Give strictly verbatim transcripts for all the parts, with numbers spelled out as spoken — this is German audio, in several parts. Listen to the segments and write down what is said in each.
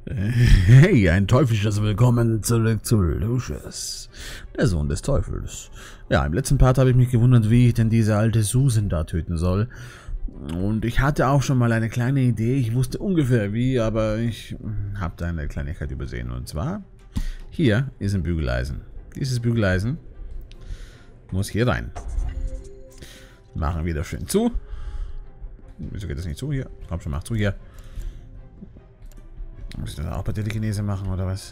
Hey, ein teuflisches Willkommen zurück zu Lucius, der Sohn des Teufels. Ja, im letzten Part habe ich mich gewundert, wie ich denn diese alte Susan da töten soll. Und ich hatte auch schon mal eine kleine Idee, ich wusste ungefähr wie, aber ich habe da eine Kleinigkeit übersehen. Und zwar, hier ist ein Bügeleisen. Dieses Bügeleisen muss hier rein. Machen wir das schön zu. Wieso geht das nicht zu hier? Komm schon, mach zu hier. Muss ich das auch bei Telekinese machen, oder was?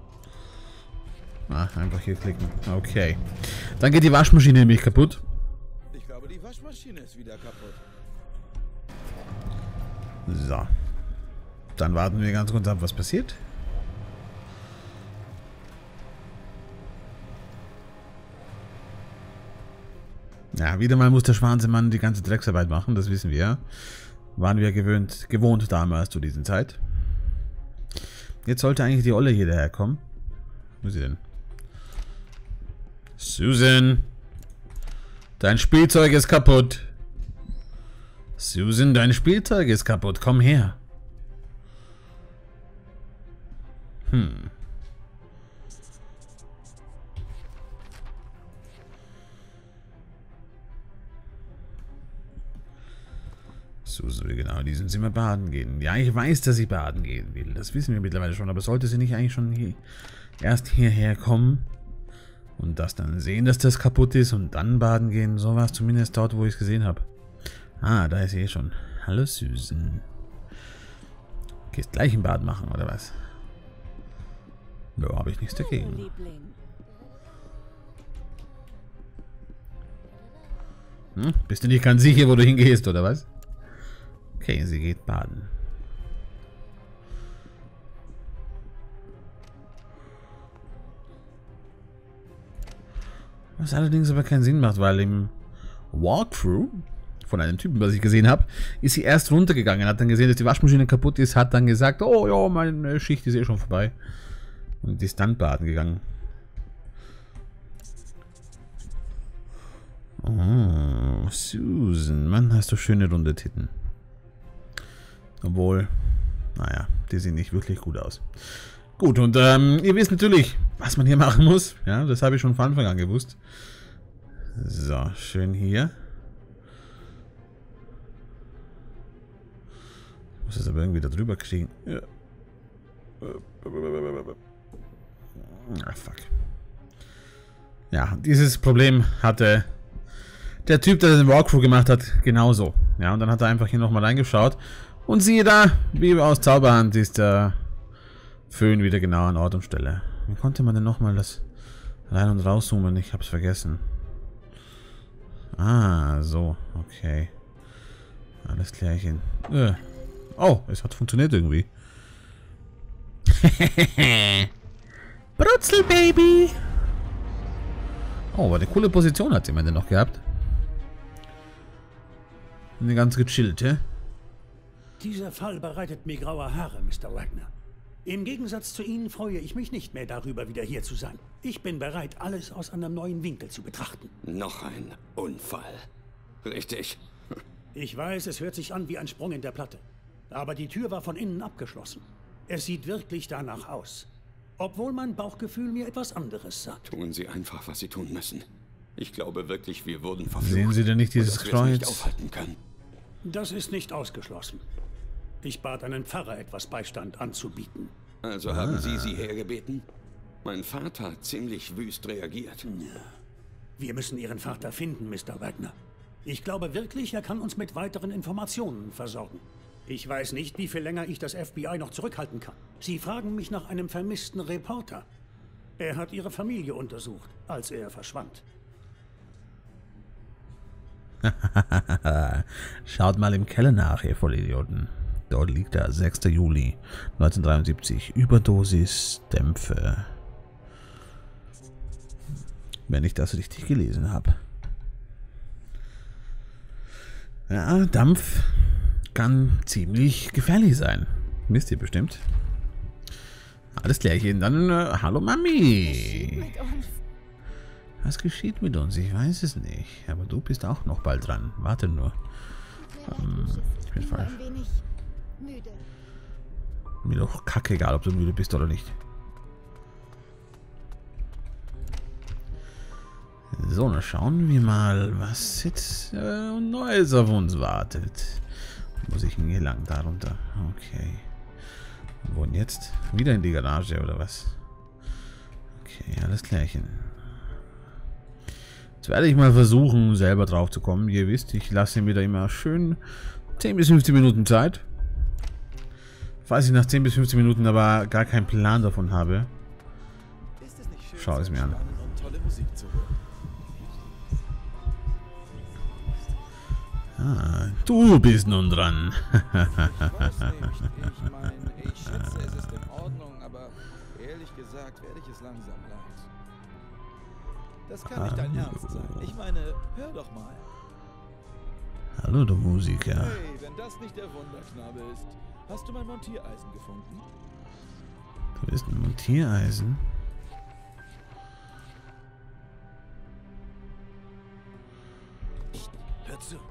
Ah, einfach hier klicken. Okay. Dann geht die Waschmaschine nämlich kaputt. Ich glaube, die Waschmaschine ist wieder kaputt. So. Dann warten wir ganz kurz ab, was passiert. Ja, wieder mal muss der Schwanzemann die ganze Drecksarbeit machen, das wissen wir. Waren wir gewöhnt, gewohnt damals zu dieser Zeit. Jetzt sollte eigentlich die Olle hier daherkommen. Wo ist sie denn? Susan! Dein Spielzeug ist kaputt! Susan, dein Spielzeug ist kaputt, komm her! Hm. Susan will genau diesen Zimmer baden gehen. Ja, ich weiß, dass sie baden gehen will. Das wissen wir mittlerweile schon. Aber sollte sie nicht eigentlich schon hier erst hierher kommen und das dann sehen, dass das kaputt ist und dann baden gehen? So war es zumindest dort, wo ich es gesehen habe. Ah, da ist sie eh schon. Hallo Susan. Gehst gleich im Bad machen, oder was? Da habe ich nichts dagegen. Hm? Bist du nicht ganz sicher, wo du hingehst, oder was? Okay, sie geht baden. Was allerdings aber keinen Sinn macht, weil im Walkthrough von einem Typen, was ich gesehen habe, ist sie erst runtergegangen, hat dann gesehen, dass die Waschmaschine kaputt ist, hat dann gesagt, oh ja, meine Schicht ist eh schon vorbei. Und ist dann baden gegangen. Oh, Susan, Mann, hast du schöne runde Titten. Obwohl, naja, die sehen nicht wirklich gut aus. Gut, und ähm, ihr wisst natürlich, was man hier machen muss. Ja, das habe ich schon von Anfang an gewusst. So, schön hier. Ich muss das aber irgendwie da drüber kriegen. Ja. Ah, fuck. Ja, dieses Problem hatte der Typ, der den Walkthrough gemacht hat, genauso. Ja, und dann hat er einfach hier nochmal reingeschaut. Und siehe da, wie aus Zauberhand ist der Föhn wieder genau an Ort und Stelle. Wie konnte man denn nochmal das rein und rauszoomen? Ich hab's vergessen. Ah, so, okay. Alles klärchen. Äh. Oh, es hat funktioniert irgendwie. Brutzel, Baby! Oh, aber eine coole Position hat jemand denn noch gehabt. Eine ganz gechillte. Dieser Fall bereitet mir graue Haare, Mister Wagner. Im Gegensatz zu Ihnen freue ich mich nicht mehr darüber, wieder hier zu sein. Ich bin bereit, alles aus einem neuen Winkel zu betrachten. Noch ein Unfall. Richtig. Ich weiß, es hört sich an wie ein Sprung in der Platte. Aber die Tür war von innen abgeschlossen. Es sieht wirklich danach aus. Obwohl mein Bauchgefühl mir etwas anderes sagt. Tun Sie einfach, was Sie tun müssen. Ich glaube wirklich, wir wurden verflucht. Sehen Sie denn nicht dieses Kreuz? Nicht aufhalten können. Das ist nicht ausgeschlossen. Ich bat einen Pfarrer, etwas Beistand anzubieten. Also haben Sie sie hergebeten? Mein Vater hat ziemlich wüst reagiert. Wir müssen Ihren Vater finden, Mister Wagner. Ich glaube wirklich, er kann uns mit weiteren Informationen versorgen. Ich weiß nicht, wie viel länger ich das F B I noch zurückhalten kann. Sie fragen mich nach einem vermissten Reporter. Er hat Ihre Familie untersucht, als er verschwand. Schaut mal im Keller nach, ihr Vollidioten. Dort liegt er, sechster Juli neunzehnhundertdreiundsiebzig. Überdosis Dämpfe. Wenn ich das richtig gelesen habe. Ja, Dampf kann ziemlich gefährlich sein. Wisst ihr bestimmt. Alles klärchen. Dann, äh, hallo Mami. Was geschieht mit uns? Ich weiß es nicht. Aber du bist auch noch bald dran. Warte nur. Ähm, ich bin falsch. Mir doch kackegal, ob du müde bist oder nicht. So, dann schauen wir mal, was jetzt äh, Neues auf uns wartet. Muss ich denn hier lang darunter? Okay. Wo denn jetzt? Wieder in die Garage oder was? Okay, alles klärchen. Jetzt werde ich mal versuchen, selber drauf zu kommen. Ihr wisst, ich lasse mir da immer schön zehn bis fünfzehn Minuten Zeit. Falls ich nach zehn bis fünfzehn Minuten aber gar keinen Plan davon habe, schau es mir an. Ah, du bist nun dran. Ich weiß nicht. Ich meine, ich schätze, es ist in Ordnung, aber ehrlich gesagt werde ich es langsam leid. Das kann nicht dein Ernst sein. Ich meine, hör doch mal. Hallo, du Musiker. Hey, wenn das nicht der Wunderknabe ist. Hast du mein Montiereisen gefunden? Du bist ein Montiereisen? Hör zu.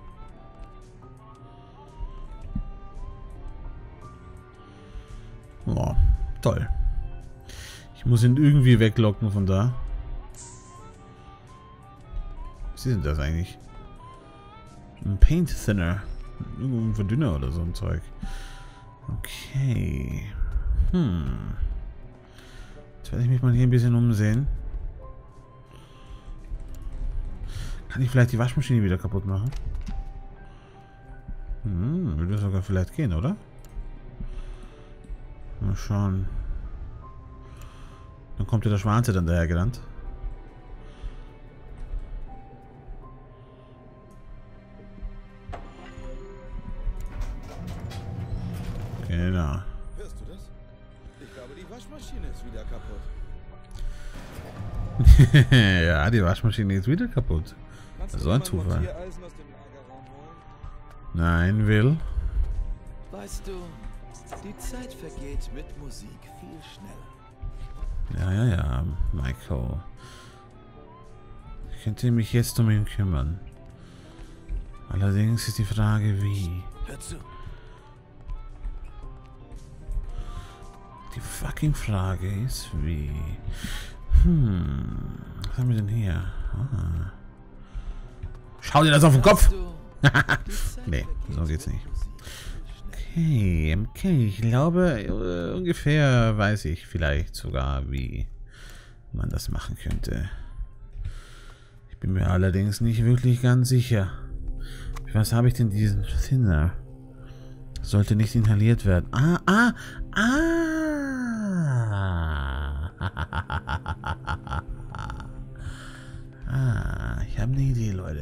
Boah, toll. Ich muss ihn irgendwie weglocken von da. Was ist denn das eigentlich? Ein Paint Thinner. Ein Verdünner oder so ein Zeug. Okay. Hm. Jetzt werde ich mich mal hier ein bisschen umsehen. Kann ich vielleicht die Waschmaschine wieder kaputt machen? Hm, würde sogar vielleicht gehen, oder? Mal schauen. Dann kommt ja der Schwanze dann daher gerannt. Genau. Hörst du das? Ich glaube, die Waschmaschine ist wieder kaputt. Ja, die Waschmaschine ist wieder kaputt. Kannst So ein du mal Zufall. Montiereisen aus dem Lagerraum holen? Nein, Will. Weißt du, die Zeit vergeht mit Musik viel schneller. Ja, ja, ja, Michael. Ich könnte mich jetzt um ihn kümmern. Allerdings ist die Frage, wie. Hör zu. Die fucking Frage ist, wie. Hm. Was haben wir denn hier? Ah. Schau dir das auf den Kopf! Nee, so geht's nicht. Okay, okay, ich glaube, äh, ungefähr weiß ich vielleicht sogar, wie man das machen könnte. Ich bin mir allerdings nicht wirklich ganz sicher. Was habe ich denn diesen Thinner? Sollte nicht inhaliert werden. Ah, ah, ah! Ah, ich habe eine Idee, Leute.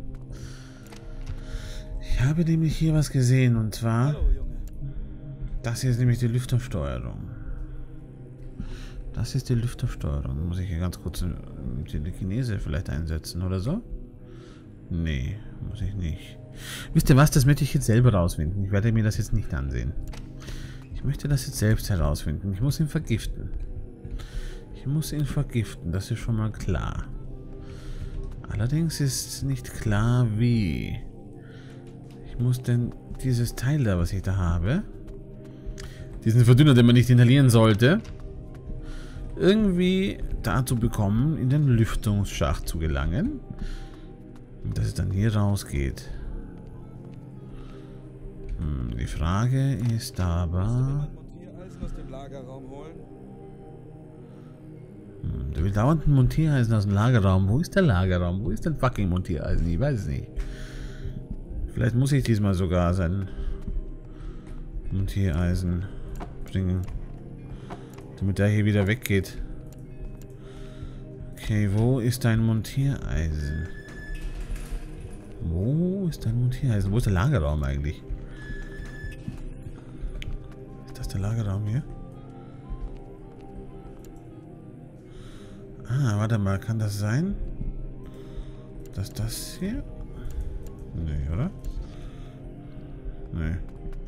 Ich habe nämlich hier was gesehen und zwar... Hallo, Junge. Das hier ist nämlich die Lüftersteuerung. Das ist die Lüftersteuerung. Muss ich hier ganz kurz die Telekinese vielleicht einsetzen oder so? Nee, muss ich nicht. Wisst ihr was? Das möchte ich jetzt selber rausfinden. Ich werde mir das jetzt nicht ansehen. Ich möchte das jetzt selbst herausfinden. Ich muss ihn vergiften. Ich muss ihn vergiften. Das ist schon mal klar. Allerdings ist nicht klar, wie. Ich muss denn dieses Teil da, was ich da habe, diesen Verdünner, den man nicht inhalieren sollte, irgendwie dazu bekommen, in den Lüftungsschacht zu gelangen. Und dass es dann hier rausgeht. Hm, die Frage ist aber... Montiereisen aus dem Lagerraum holen? Hm, der will dauernd ein Montiereisen aus dem Lagerraum. Wo ist der Lagerraum? Wo ist denn fucking Montiereisen? Ich weiß es nicht. Vielleicht muss ich diesmal sogar sein Montiereisen bringen. Damit der hier wieder weggeht. Okay, wo ist dein Montiereisen? Wo ist dein Montiereisen? Wo ist der Lagerraum eigentlich? Ist das der Lagerraum hier? Ah, warte mal, kann das sein? Dass das hier? Nee, oder? Nee.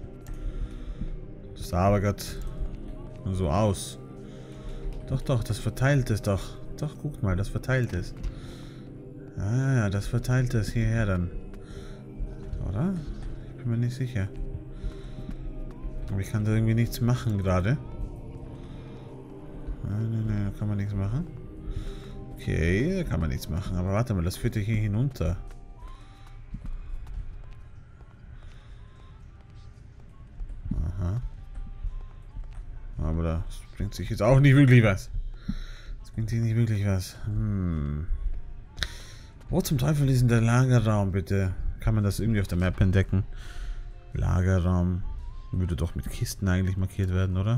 Das sah aber gerade so aus. Doch, doch, das verteilt es doch. Doch, guck mal, das verteilt es. Ah, ja, das verteilt es hierher dann. Oder? Ich bin mir nicht sicher. Aber ich kann da irgendwie nichts machen gerade. Nein, nein, nein, da kann man nichts machen. Okay, da kann man nichts machen. Aber warte mal, das führt ja hier hinunter. Aha. Aber das bringt sich jetzt auch nicht wirklich was. Das bringt sich nicht wirklich was. Hm. Wo zum Teufel ist denn der Lagerraum, bitte? Kann man das irgendwie auf der Map entdecken? Lagerraum. Würde doch mit Kisten eigentlich markiert werden, oder?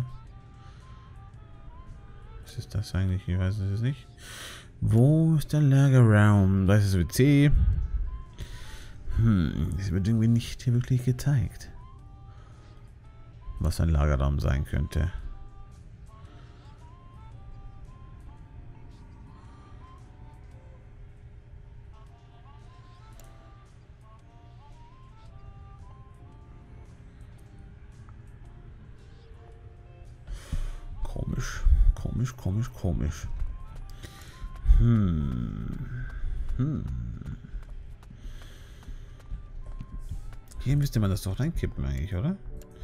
Was ist das eigentlich? Ich weiß es nicht. Wo ist der Lagerraum? Da ist das W C. Hm, es wird irgendwie nicht hier wirklich gezeigt. Was ein Lagerraum sein könnte. Komisch, komisch, komisch, komisch. Hm. Hm. Hier müsste man das doch reinkippen eigentlich, oder?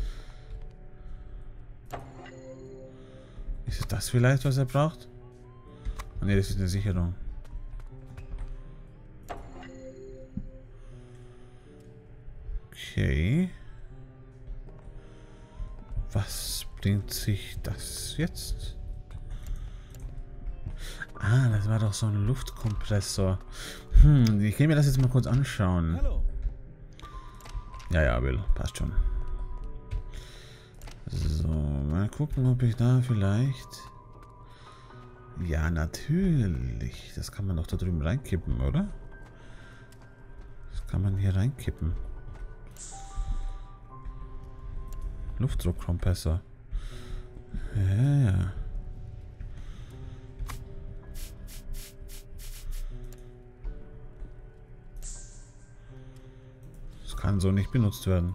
Ist es das vielleicht, was er braucht? Oh, ne, das ist eine Sicherung. Okay. Was bringt sich das jetzt? Ah, das war doch so ein Luftkompressor. Hm, ich kann mir das jetzt mal kurz anschauen. Hallo. Ja, ja, Will, passt schon. So, mal gucken, ob ich da vielleicht... Ja, natürlich. Das kann man doch da drüben reinkippen, oder? Das kann man hier reinkippen. Luftdruckkompressor. Ja, ja. Das kann so nicht benutzt werden.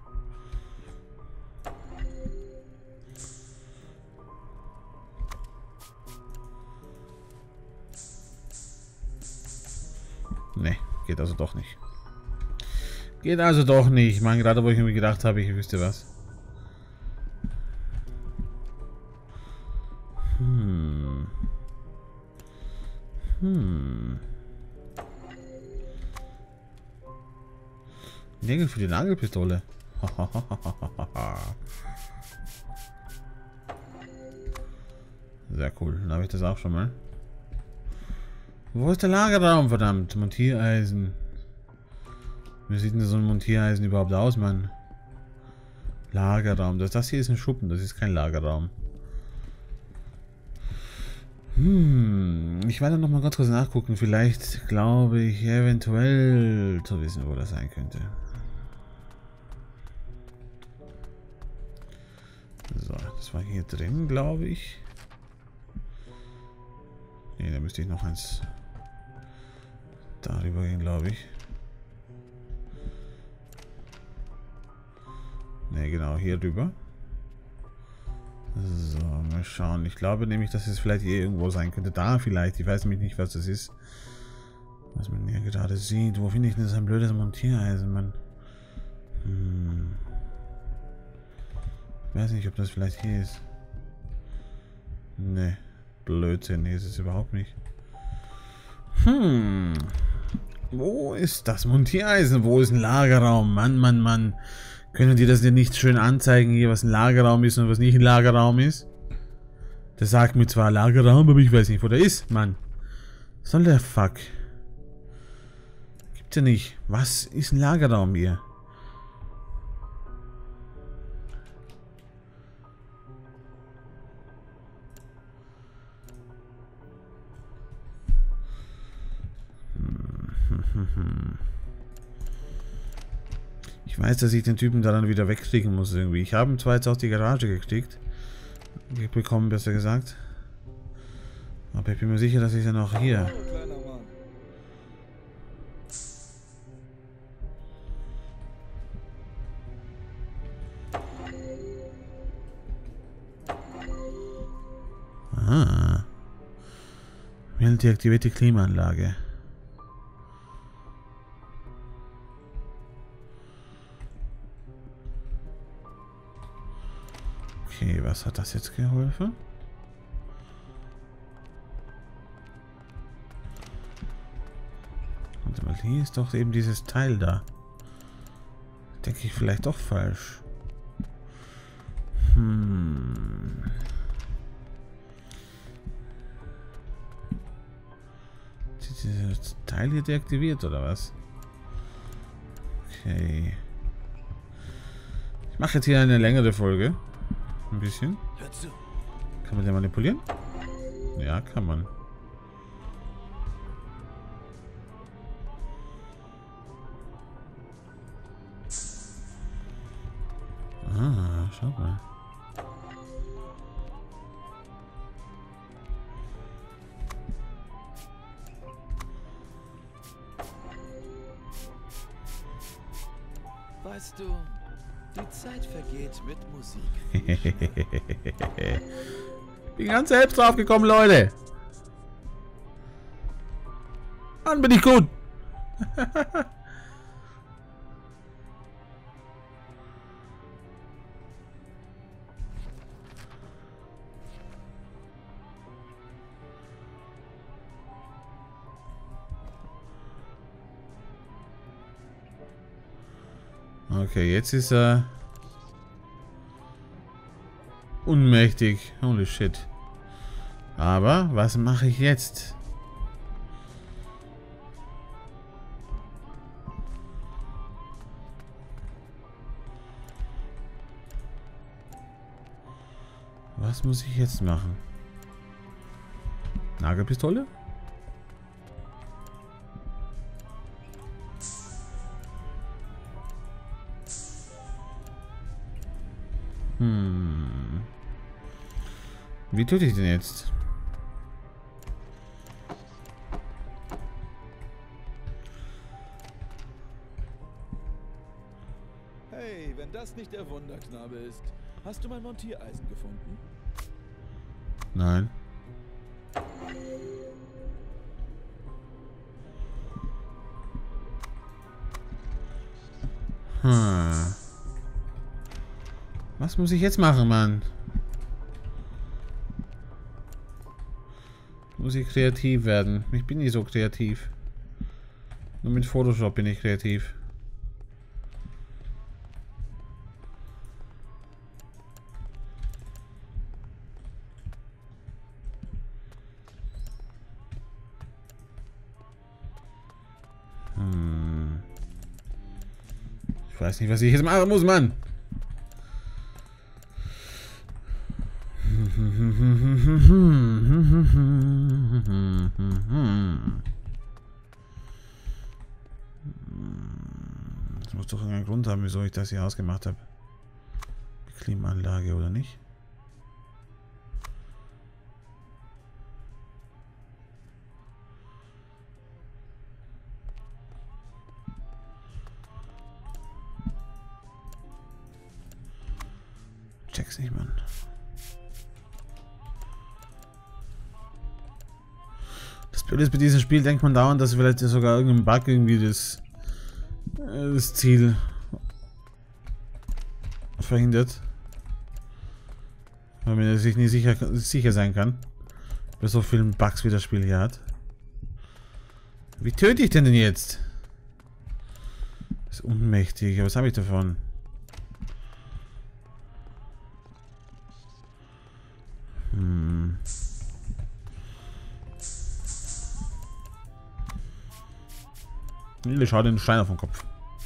Ne, geht also doch nicht. Geht also doch nicht. Ich meine, gerade wo ich mir gedacht habe, ich wüsste was. Hm. Hm. Nägel für die Nagelpistole. Sehr cool. Dann habe ich das auch schon mal. Wo ist der Lagerraum, verdammt? Montiereisen. Wie sieht denn so ein Montiereisen überhaupt aus, Mann? Lagerraum. Das, das hier ist ein Schuppen, das ist kein Lagerraum. Hm, ich werde noch mal ganz kurz nachgucken. Vielleicht glaube ich eventuell zu wissen, wo das sein könnte. So, das war hier drin, glaube ich. Ne, da müsste ich noch eins darüber gehen, glaube ich. Ne, genau, hier drüber. So, mal schauen. Ich glaube nämlich, dass es vielleicht hier irgendwo sein könnte. Da vielleicht. Ich weiß nämlich nicht, was das ist. Was man hier gerade sieht. Wo finde ich denn das ein blödes Montiereisen, Mann? Hm. Ich weiß nicht, ob das vielleicht hier ist. Ne. Blödsinn. Nee, ist es überhaupt nicht. Hm. Wo ist das Montiereisen? Wo ist ein Lagerraum? Mann, Mann, Mann. Können die das denn nicht schön anzeigen, hier was ein Lagerraum ist und was nicht ein Lagerraum ist? Der sagt mir zwar Lagerraum, aber ich weiß nicht, wo der ist, Mann. Was soll der Fuck? Gibt's ja nicht. Was ist ein Lagerraum hier? Ich weiß, dass ich den Typen da dann wieder wegkriegen muss irgendwie. Ich habe ihn zwar jetzt aus die Garage gekriegt. Bekommen, besser gesagt. Aber ich bin mir sicher, dass ich dann auch hier... Hallo, kleiner Mann. Aha. Wählt die aktivierte Klimaanlage. was hat das jetzt geholfen? Warte mal, hier ist doch eben dieses Teil da. Denke ich vielleicht doch falsch. Hm. Ist dieses Teil hier deaktiviert oder was? Okay. Ich mache jetzt hier eine längere Folge. Ein bisschen. Kann man den manipulieren? Ja, kann man. Ah, schau mal. Weißt du, die Zeit vergeht mit Musik. Bin ganz selbst drauf gekommen, Leute. Mann, bin ich gut. Okay, jetzt ist er unmächtig. Holy shit. Aber was mache ich jetzt? Was muss ich jetzt machen? Nagelpistole? Hm. Wie tue ich denn jetzt? Hey, wenn das nicht der Wunderknabe ist, hast du mein Montiereisen gefunden? Nein. Hm. Was muss ich jetzt machen, Mann? Muss ich kreativ werden? Ich bin nicht so kreativ. Nur mit Photoshop bin ich kreativ. Hm. Ich weiß nicht, was ich jetzt machen muss, Mann. Das muss doch einen Grund haben, wieso ich das hier ausgemacht habe. Die Klimaanlage, oder nicht? Check's nicht, Mann. Das Blöde ist, bei diesem Spiel denkt man dauernd, dass vielleicht sogar irgendein Bug irgendwie das, das Ziel verhindert. Weil man sich nicht sicher, sicher sein kann. Bei so vielen Bugs, wie das Spiel hier hat. Wie töte ich denn denn jetzt? Das ist unmächtig. Was habe ich davon? Hm. Ich schau den Stein auf den Kopf.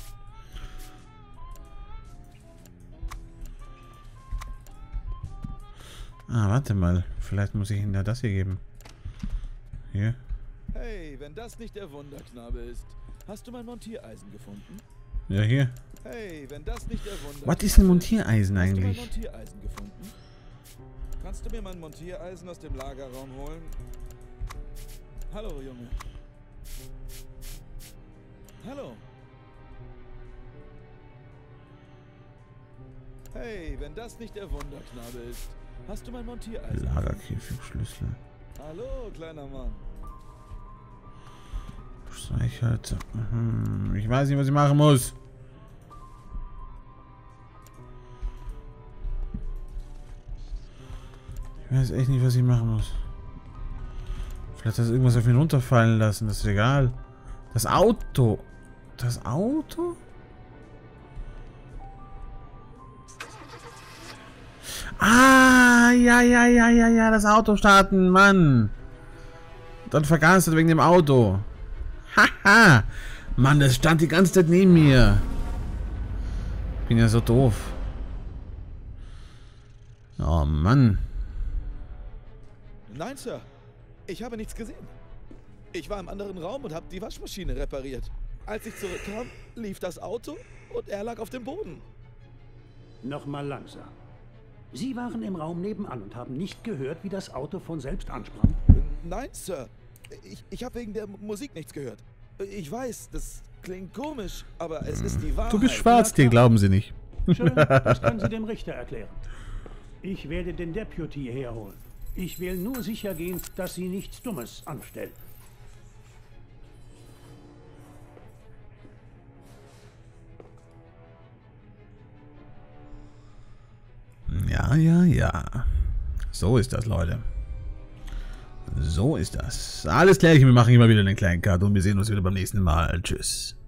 Ah, warte mal. Vielleicht muss ich ihm ja das hier geben. Hier. Hey, wenn das nicht der Wunderknabe ist, hast du mein Montiereisen gefunden? Ja, hier. Hey, wenn das nicht der Wunderknabe Was ist ein Montiereisen ist, eigentlich? hast du mein Montiereisen gefunden? Kannst du mir mein Montiereisen aus dem Lagerraum holen? Hallo, Junge. Hallo. Hey, wenn das nicht der Wunderknabe ist, hast du mein Montiereisen? Lagerkäfigschlüssel. Hallo, kleiner Mann. Streichhölzer. Hm, ich weiß nicht, was ich machen muss. Ich weiß echt nicht, was ich machen muss. Vielleicht hat das irgendwas auf ihn runterfallen lassen. Das ist egal. Das Auto. Das Auto? Ah, ja, ja, ja, ja, ja. Das Auto starten, Mann. Dann vergaß er wegen dem Auto. Haha. Mann, das stand die ganze Zeit neben mir. Ich bin ja so doof. Oh, Mann. Nein, Sir. Ich habe nichts gesehen. Ich war im anderen Raum und habe die Waschmaschine repariert. Als ich zurückkam, lief das Auto und er lag auf dem Boden. Nochmal langsam. Sie waren im Raum nebenan und haben nicht gehört, wie das Auto von selbst ansprang? Nein, Sir. Ich, ich habe wegen der Musik nichts gehört. Ich weiß, das klingt komisch, aber es ist die Wahrheit. Du bist schwarz, den glauben sie nicht. Schön, das können Sie dem Richter erklären. Ich werde den Deputy herholen. Ich will nur sicher gehen, dass Sie nichts Dummes anstellen. Ja, ja, ja. So ist das, Leute. So ist das. Alles klar, wir machen immer wieder einen kleinen Cut und wir sehen uns wieder beim nächsten Mal. Tschüss.